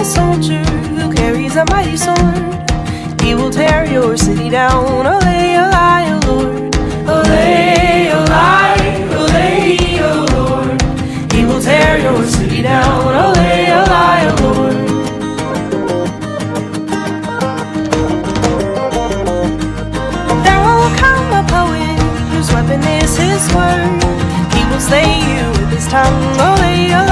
soldier who carries a mighty sword. He will tear your city down. Olay, olay, O Lord. Olay, olay, olay, O Lord. He will tear your city down. Olay, olay, O Lord. There will come a poet whose weapon is his word. He will slay you with his tongue. Olay, olay.